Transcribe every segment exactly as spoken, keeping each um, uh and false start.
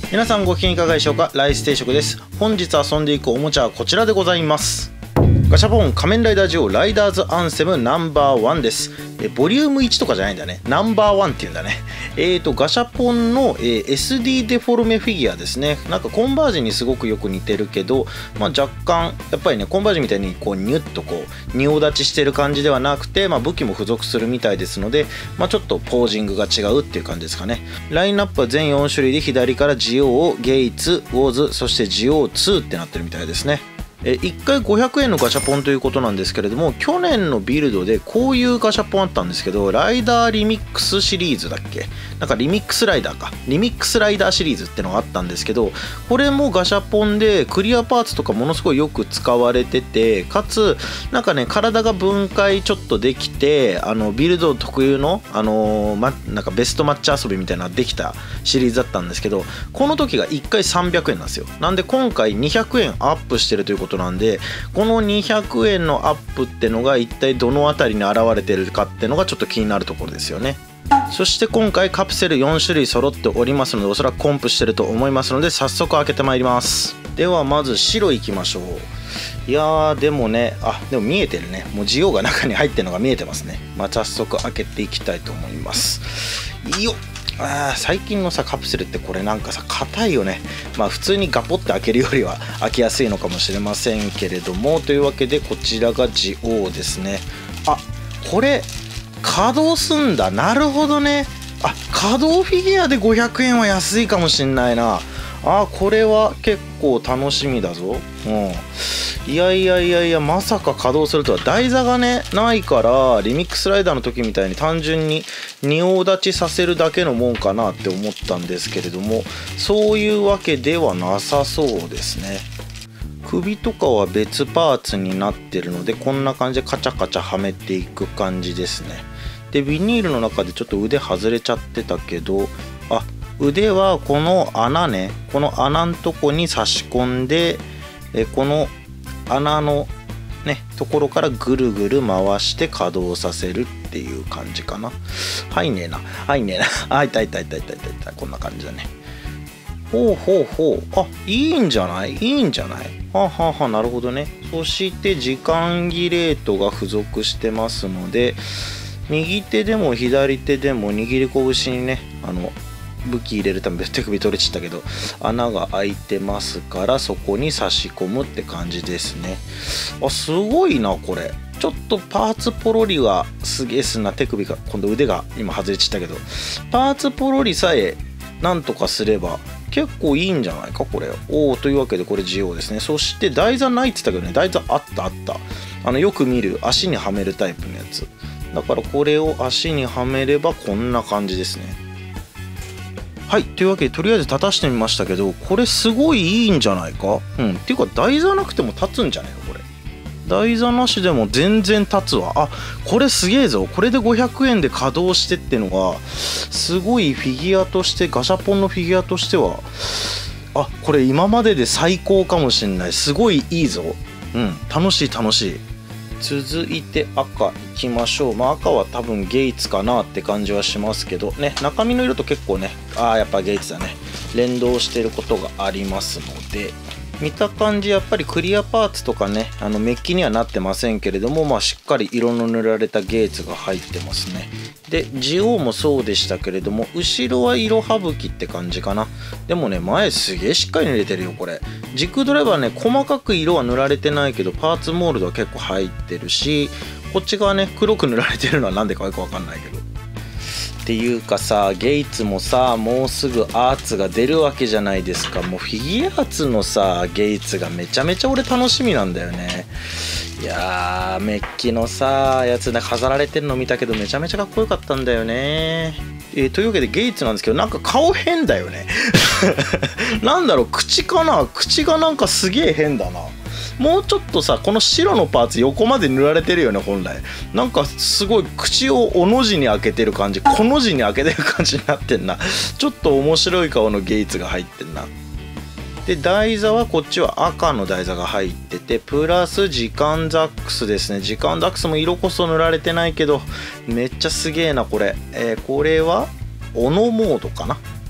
皆さんご機嫌いかがでしょうか。ライス定食です。本日遊んでいくおもちゃはこちらでございます。ガシャポン仮面ライダージオライダーズアンセムナンバーワンです。えボリュームいちとかじゃないんだね。ナンバーワンっていうんだね。えーとガシャポンの、えー、エスディー デフォルメフィギュアですね。なんかコンバージンにすごくよく似てるけど、まあ、若干やっぱりねコンバージンみたいにこうニュッとこう仁王立ちしてる感じではなくて、まあ、武器も付属するみたいですので、まあ、ちょっとポージングが違うっていう感じですかね。ラインナップは全よん種類で左からジオー、ゲイツ、ウォーズ、そしてジオーツーってなってるみたいですね。いっかいごひゃくえんのガシャポンということなんですけれども、去年のビルドでこういうガシャポンあったんですけど、ライダーリミックスシリーズだっけ、なんかリミックスライダーかリミックスライダーシリーズってのがあったんですけど、これもガシャポンでクリアパーツとかものすごいよく使われてて、かつなんかね体が分解ちょっとできて、あのビルド特有のあのー、ま、なんかベストマッチ遊びみたいなのができたシリーズだったんですけど、この時がいっかいさんびゃくえんなんですよ。なんで今回にひゃくえんアップしてるということなんで、このにひゃくえんのアップってのが一体どの辺りに現れてるかってのがちょっと気になるところですよね。そして今回カプセルよん種類揃っておりますので、おそらくコンプしてると思いますので、早速開けてまいります。ではまず白いきましょう。いやーでもね、あでも見えてるね。もうジオが中に入ってるのが見えてますね。まあ、早速開けていきたいと思います。いいよ。あ最近のさカプセルってこれなんかさ硬いよね。まあ普通にガポって開けるよりは開けやすいのかもしれませんけれども、というわけでこちらがジオーですね。あこれ稼働すんだ。なるほどね。あ稼働フィギュアでごひゃくえんは安いかもしんないな。あこれは結構楽しみだぞ。うんいやいやいやいや、まさか稼働するとは。台座がねないから、リミックスライダーの時みたいに単純に仁王立ちさせるだけのもんかなって思ったんですけれども、そういうわけではなさそうですね。首とかは別パーツになってるので、こんな感じでカチャカチャはめていく感じですね。でビニールの中でちょっと腕外れちゃってたけど、あ腕はこの穴ね、この穴のとこに差し込んで、えこの穴のねところからぐるぐる回して稼働させるっていう感じかな。入んねえな入んねえなあいたいたいたいたいたいた、こんな感じだね。ほうほうほう、あいいんじゃないいいんじゃないはあ、はあはあ、なるほどね。そして時間切レートが付属してますので、右手でも左手でも握り拳にねあの武器入れるため手首取れちゃったけど穴が開いてますから、そこに差し込むって感じですね。あすごいなこれ。ちょっとパーツポロリはすげえすんな。手首が今度腕が今外れちゃったけど、パーツポロリさえなんとかすれば結構いいんじゃないかこれ。おおというわけでこれジオーですね。そして台座ないって言ったけどね、台座あったあった。あのよく見る足にはめるタイプのやつだから、これを足にはめればこんな感じですね。はいというわけでとりあえず立たしてみましたけど、これすごいいいんじゃないか。うんっていうか台座なくても立つんじゃないのこれ。台座なしでも全然立つわ。あこれすげえぞ。これでごひゃくえんで稼働してってのがすごいフィギュアとして、ガシャポンのフィギュアとしては、あこれ今までで最高かもしんない。すごいいいぞ。うん楽しい楽しい。続いて赤いきましょう。まあ赤は多分ゲイツかなって感じはしますけどね、中身の色と結構ね、ああやっぱゲイツだね、連動してることがありますので、見た感じやっぱりクリアパーツとかねあのメッキにはなってませんけれども、まあしっかり色の塗られたゲイツが入ってますね。でジオーもそうでしたけれども、後ろは色省きって感じかな。でもね前すげえしっかり塗れてるよこれ。軸ドライバーね細かく色は塗られてないけど、パーツモールドは結構入ってるし、こっち側ね黒く塗られてるのはなんでかよくわかんないけど。っていうかさ、ゲイツもさもうすぐアーツが出るわけじゃないですか。もうフィギュアーツのさゲイツがめちゃめちゃ俺楽しみなんだよね。いやーメッキのさやつで飾られてるの見たけど、めちゃめちゃかっこよかったんだよね。えー、というわけでゲイツなんですけど、なんか顔変だよねなんだろう口かな、口がなんかすげえ変だな。もうちょっとさこの白のパーツ横まで塗られてるよね本来。なんかすごい口をおの字に開けてる感じ、この字に開けてる感じになってんな。ちょっと面白い顔のゲイツが入ってんな。で台座はこっちは赤の台座が入ってて、プラス時間ザックスですね。時間ザックスも色こそ塗られてないけどめっちゃすげえなこれ。えー、これはオノモードかな。うん、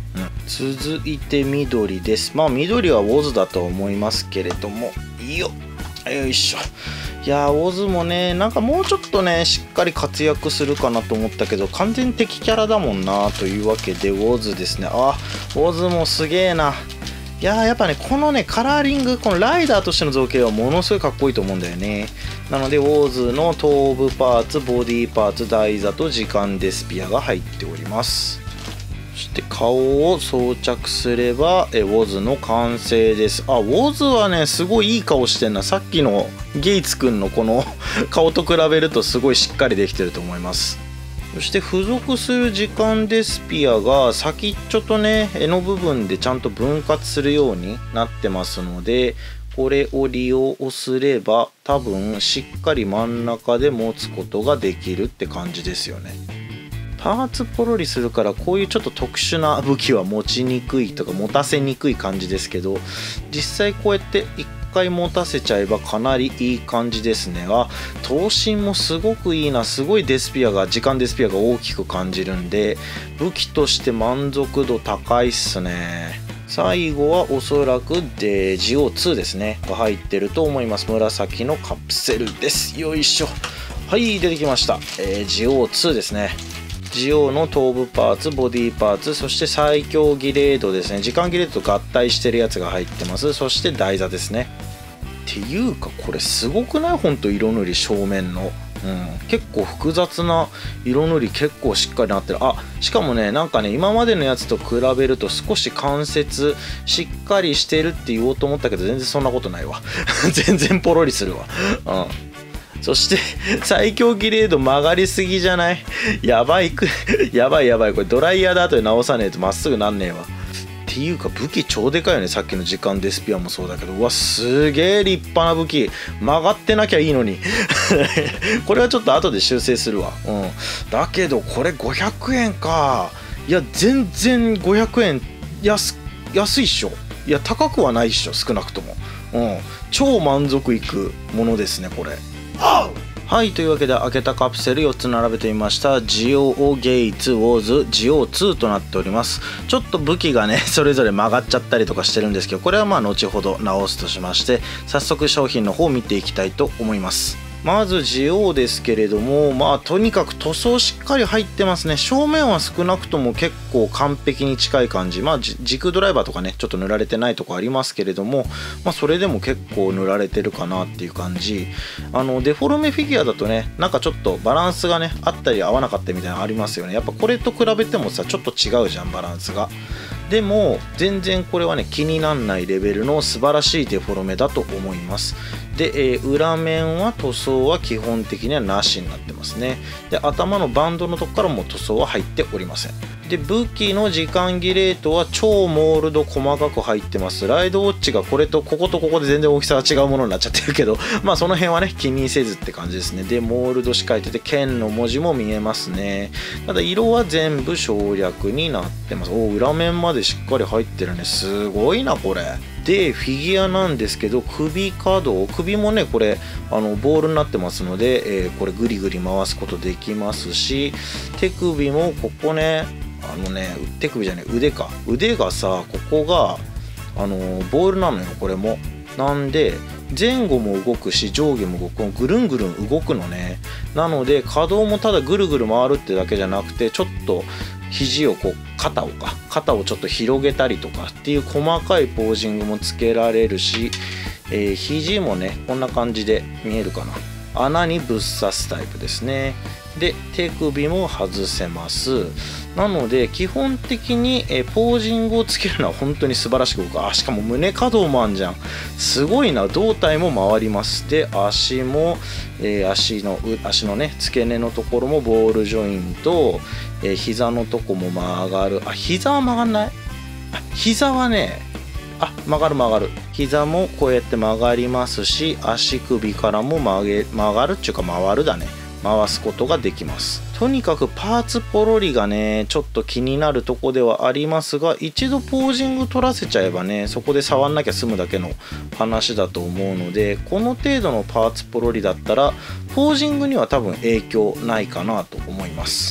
続いて緑です。まあ緑はウォズだと思いますけれども、いいよよいしょ。いやーウォズもね、なんかもうちょっとねしっかり活躍するかなと思ったけど、完全に敵キャラだもんな。というわけでウォズですね。あ、ウォズもすげえな。いやーやっぱね、このねカラーリング、このライダーとしての造形はものすごいかっこいいと思うんだよね。なのでウォズの頭部パーツ、ボディパーツ、台座と時間デスピアが入っております。そして顔を装着すればえウォズの完成です。あ、ウォズはねすごいいい顔してんな。さっきのゲイツくんのこの顔と比べるとすごいしっかりできてると思います。そして付属する時間デスピアが先っちょとね柄の部分でちゃんと分割するようになってますので、これを利用すれば多分しっかり真ん中で持つことができるって感じですよね。パーツポロリするからこういうちょっと特殊な武器は持ちにくいとか持たせにくい感じですけど、実際こうやって一回持たせちゃえばかなりいい感じですね。あ、頭身もすごくいいな。すごいデスピアが時間デスピアが大きく感じるんで、武器として満足度高いっすね。最後はおそらくで ジオツー ですねが入ってると思います。紫のカプセルです。よいしょ。はい、出てきました、えー、ジオツー ですね。ジオの頭部パーツ、ボディパーツ、そして最強ギレードですね。時間ギレードと合体してるやつが入ってます。そして台座ですね。っていうかこれすごくない？ほんと色塗り正面の、うん、結構複雑な色塗り結構しっかりなってる。あ、しかもねなんかね今までのやつと比べると少し関節しっかりしてるって言おうと思ったけど全然そんなことないわ全然ポロリするわ。うんそして最強ギレード曲がりすぎじゃない？やばいくやばいやばい。これドライヤーで後で直さねえとまっすぐなんねえわ。っていうか武器超でかいよね。さっきの時間デスピアもそうだけど、うわすげえ立派な武器。曲がってなきゃいいのにこれはちょっと後で修正するわ。うんだけどこれごひゃくえんか。いや全然ごひゃくえん安安いっしょ。いや高くはないっしょ少なくとも。うん超満足いくものですねこれ。はい、というわけで開けたカプセルよっつ並べてみました。ジオゲイツウォーズジオツーとなっております。ちょっと武器がねそれぞれ曲がっちゃったりとかしてるんですけど、これはまあ後ほど直すとしまして、早速商品の方を見ていきたいと思います。まずジオですけれども、まあとにかく塗装しっかり入ってますね。正面は少なくとも結構完璧に近い感じ。まあ軸ドライバーとかねちょっと塗られてないとこありますけれども、まあそれでも結構塗られてるかなっていう感じ。あのデフォルメフィギュアだとねなんかちょっとバランスがねあったり合わなかったりみたいなのありますよね。やっぱこれと比べてもさちょっと違うじゃんバランスが。でも全然これはね気になんないレベルの素晴らしいデフォルメだと思います。で、えー、裏面は塗装は基本的にはなしになってますね。で頭のバンドのとこからも塗装は入っておりません。で武器の時間ギレートは超モールド細かく入ってます。ライドウォッチがこれとこことここで全然大きさが違うものになっちゃってるけどまあその辺はね気にせずって感じですね。でモールドしか入ってて剣の文字も見えますね。ただ色は全部省略になってます。お裏面までしっかり入ってるね。すごいなこれ。でフィギュアなんですけど首可動、首もねこれあのボールになってますので、えー、これグリグリ回すことできますし、手首もここねあのね手首じゃない腕か腕がさここがあのボールなのよこれも。なんで前後も動くし上下も動く、ぐるんぐるん動くのね。なので可動もただぐるぐる回るってだけじゃなくてちょっと肘をこう肩をか肩をちょっと広げたりとかっていう細かいポージングもつけられるし、えー、肘もねこんな感じで見えるかな、穴にぶっ刺すタイプですね。で手首も外せます。なので基本的にえポージングをつけるのは本当に素晴らしく動く。あしかも胸可動もあんじゃん。すごいな。胴体も回ります。で足も、えー、足の足のね付け根のところもボールジョイント、えー、膝のとこも曲がる。あ膝は曲がんない。あ膝はねあ曲がる曲がる。膝もこうやって曲がりますし、足首からも曲げ曲がるっていうか回るだね。回すことができます。とにかくパーツポロリがねちょっと気になるとこではありますが、一度ポージング取らせちゃえばねそこで触んなきゃ済むだけの話だと思うので、この程度のパーツポロリだったらポージングには多分影響ないかなと思います。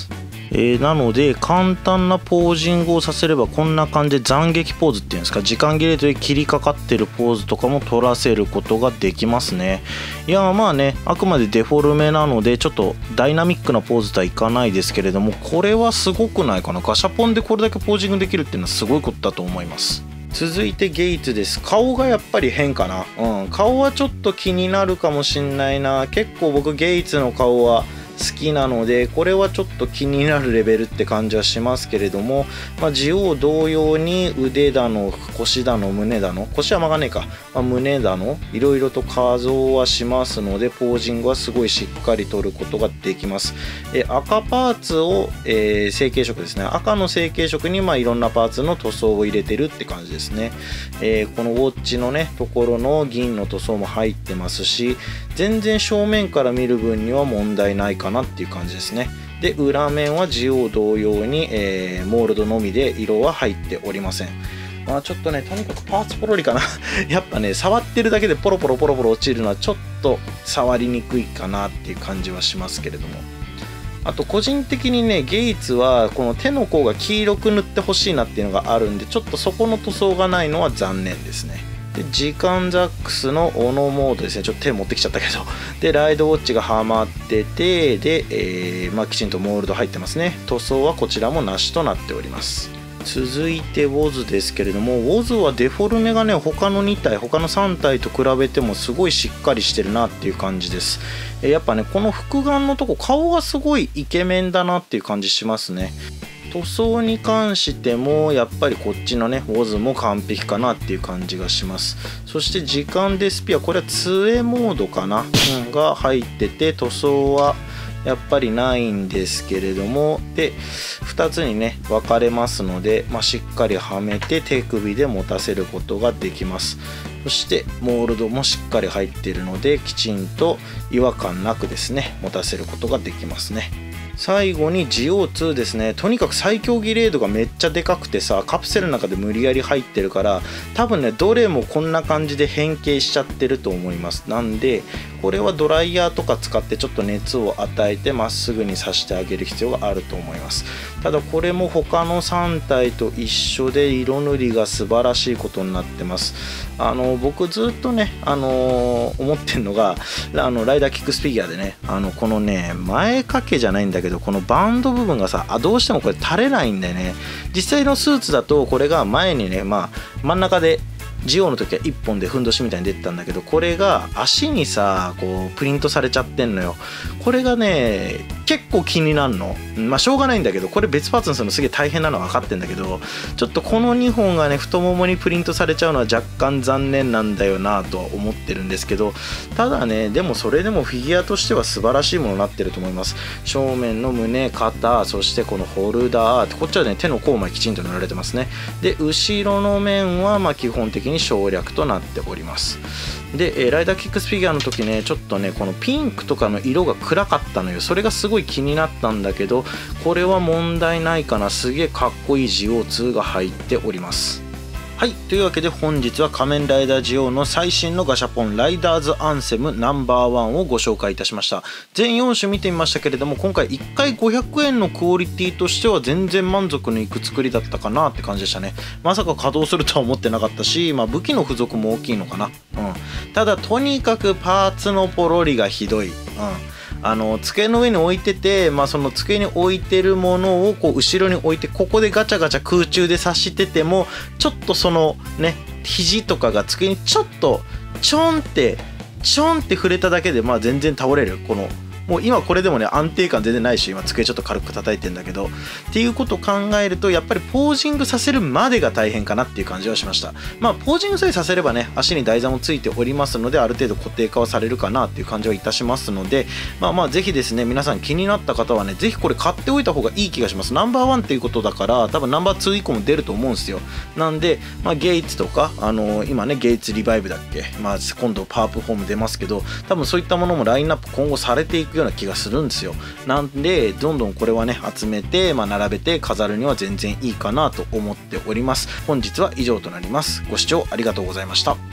えー、なので簡単なポージングをさせればこんな感じで斬撃ポーズっていうんですか、時間切れとで切りかかってるポーズとかも取らせることができますね。いやまあね、あくまでデフォルメなのでちょっとダイナミックなポーズとはいかないですけれども、これはすごくないかな。ガシャポンでこれだけポージングできるっていうのはすごいことだと思います。続いてゲイツです。顔がやっぱり変かな。うん、顔はちょっと気になるかもしんないな。結構僕ゲイツの顔は好きなので、これはちょっと気になるレベルって感じはしますけれども、まあ、ジオウ同様に腕だの腰だの胸だの、腰は曲がねえか、まあ、胸だのいろいろと画像はしますので、ポージングはすごいしっかり取ることができます。え赤パーツを、えー、成型色ですね、赤の成型色にまあいろんなパーツの塗装を入れてるって感じですね。えー、このウォッチのねところの銀の塗装も入ってますし、全然正面から見る分には問題ないかなっていう感じですね。で裏面はジオウ同様に、えー、モールドのみで色は入っておりません。まあちょっとね、とにかくパーツポロリかなやっぱね、触ってるだけでポロポロポロポロ落ちるのはちょっと触りにくいかなっていう感じはしますけれども、あと個人的にねゲイツはこの手の甲が黄色く塗ってほしいなっていうのがあるんで、ちょっとそこの塗装がないのは残念ですね。で時間ザックスのオノモードですね、ちょっと手持ってきちゃったけど、でライドウォッチがはまってて、で、えーまあ、きちんとモールド入ってますね。塗装はこちらもなしとなっております。続いてウォズですけれども、ウォズはデフォルメがね他のに体他のさん体と比べてもすごいしっかりしてるなっていう感じです。やっぱねこの複眼のとこ顔がすごいイケメンだなっていう感じしますね。塗装に関してもやっぱりこっちのねウォズも完璧かなっていう感じがします。そして時間デスピア、これは杖モードかな、うん、が入ってて、塗装はやっぱりないんですけれども、でふたつにね分かれますので、まあ、しっかりはめて手首で持たせることができます。そしてモールドもしっかり入っているので、きちんと違和感なくですね持たせることができますね。最後に ジオウツー ですね。とにかく最強ギレードがめっちゃでかくてさ、カプセルの中で無理やり入ってるから、多分ねどれもこんな感じで変形しちゃってると思います。なんでこれはドライヤーとか使ってちょっと熱を与えてまっすぐにさしてあげる必要があると思います。ただこれも他のさん体と一緒で色塗りが素晴らしいことになってます。あの僕ずっとね、あのー、思ってるのがあのライダーキックスフィギュアでね、あのこのね前掛けじゃないんだけどこのバンド部分がさあどうしてもこれ垂れないんだよね。実際のスーツだとこれが前にね、まあ真ん中でジオウの時はいっぽんでふんどしみたいに出てたんだけど、これが足にさこうプリントされちゃってんのよ。これがね結構気になるの。まあしょうがないんだけど、これ別パーツにするのすげえ大変なのは分かってんだけど、ちょっとこのにほんがね太ももにプリントされちゃうのは若干残念なんだよなとは思ってるんですけど、ただねでもそれでもフィギュアとしては素晴らしいものになってると思います。正面の胸肩、そしてこのホルダー、こっちはね手の甲まできちんと塗られてますね。で後ろの面はまあ基本的に省略となっております。で、えー、ライダーキックスフィギュアの時ねちょっとねこのピンクとかの色が暗かったのよ。それがすごい気になったんだけど、これは問題ないかな。すげえかっこいい ジオウツー が入っております。はい、というわけで本日は仮面ライダージオウの最新のガシャポンライダーズアンセムナンバーワンをご紹介いたしました。全よん種見てみましたけれども、今回いっかいごひゃくえんのクオリティとしては全然満足のいく作りだったかなって感じでしたね。まさか稼働するとは思ってなかったし、まあ、武器の付属も大きいのかな。うん、ただとにかくパーツのポロリがひどい。うんあの机の上に置いてて、まあ、その机に置いてるものをこう後ろに置いて、ここでガチャガチャ空中で刺しててもちょっとそのね肘とかが机にちょっとちょんってちょんって触れただけでまあ全然倒れる。このもう今これでもね安定感全然ないし、今机ちょっと軽く叩いてんだけどっていうことを考えると、やっぱりポージングさせるまでが大変かなっていう感じはしました。まあポージングさえさせればね足に台座もついておりますので、ある程度固定化はされるかなっていう感じはいたしますので、まあまあぜひですね皆さん気になった方はねぜひこれ買っておいた方がいい気がします。ナンバーワンっていうことだから多分ナンバーツー以降も出ると思うんですよ。なんで、まあ、ゲイツとかあのー、今ねゲイツリバイブだっけ、まあ今度パワープフォーム出ますけど、多分そういったものもラインナップ今後されていくような気がするんですよ。なんでどんどんこれはね集めて、まあ、並べて飾るには全然いいかなと思っております。本日は以上となります。ご視聴ありがとうございました。